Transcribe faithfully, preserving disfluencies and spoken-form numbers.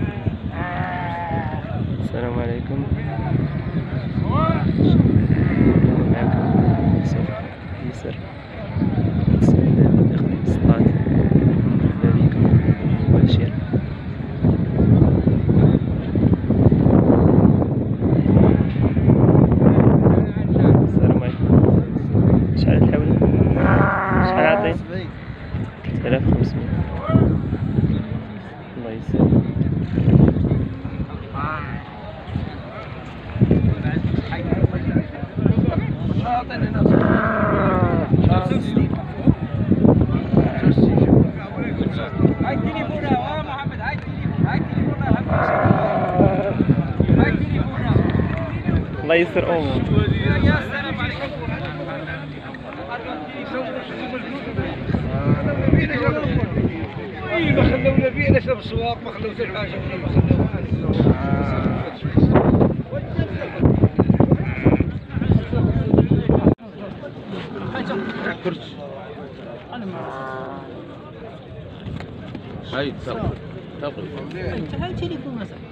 السلام عليكم. معكم يوسف يسر نتسنى داخل الصطاد. مرحبا بكم مباشر. السلام عليكم. شحال الحولة؟ شحال عطيت؟ ثلاثة آلاف وخمسمية. الله يسلمك. هاي التليفون يا محمد، هاي التليفون، هاي التليفون يا محمد، هاي التليفون. الله يسر امورك. يا سلام عليكم. ما خلونا فيه نشرب السواق، ما خلونا حاجه ولا ما خلونا. كرسي هاي تقل تقل هاي تليفون مثلا